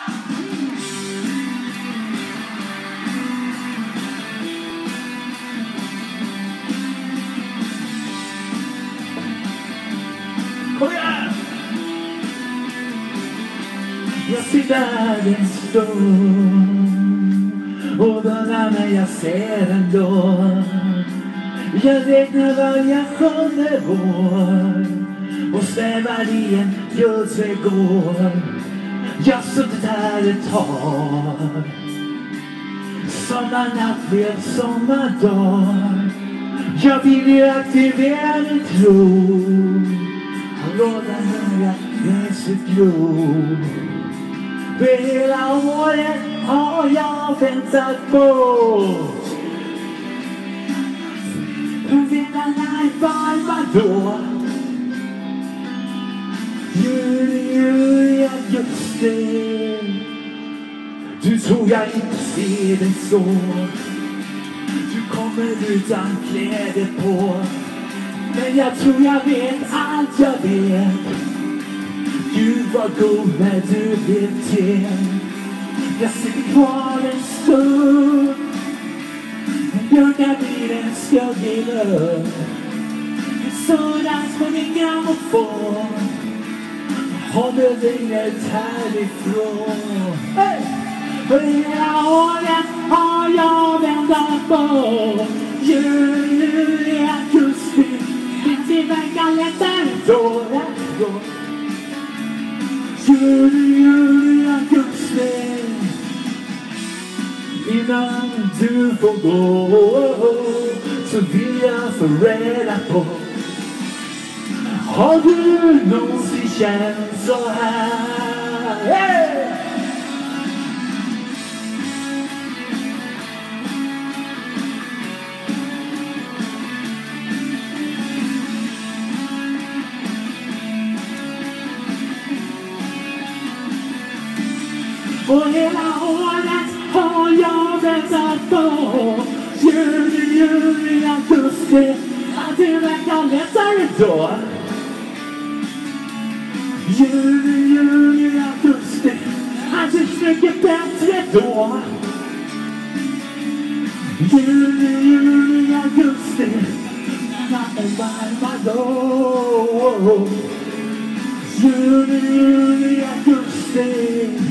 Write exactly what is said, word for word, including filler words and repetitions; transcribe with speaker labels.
Speaker 1: Kom igen! Jag sitter en stund och undrar när jag ser den då. Jag räknar variationer år och svävar i en guldträdgård. Jag suttit här ett tag. Sommarnatt blev sommardag. Jag vill ju aktivera min tro. Låta höra gräset gro. För hela året har jag väntat på. Hur vindarna är varma då. Juli, juli, augusti. Du tror jag inte ser dig så. Du kommer utan kläder på. Men jag tror jag vet allt jag vet. Gud var god när du blev till. Jag sitter kvar en stund. Björkar blir en skuggig luft. Det surras på min grammofon. Håller regnet härifrån. Hey! För hela året har jag väntat på. Jul, juli, augusti. Det verkar lättare då. Juli, juli, augusti. Innan du får gå så vill jag få reda på. Har du någonsin känt så här? Hey! Och hela året har jag väntat på. Juli, juli, augusti. Att det verkar lättare då. Juli, juli, augusti. Att det är mycket bättre då. Juli, juli, augusti. Natten varma då. Juli, juli, augusti.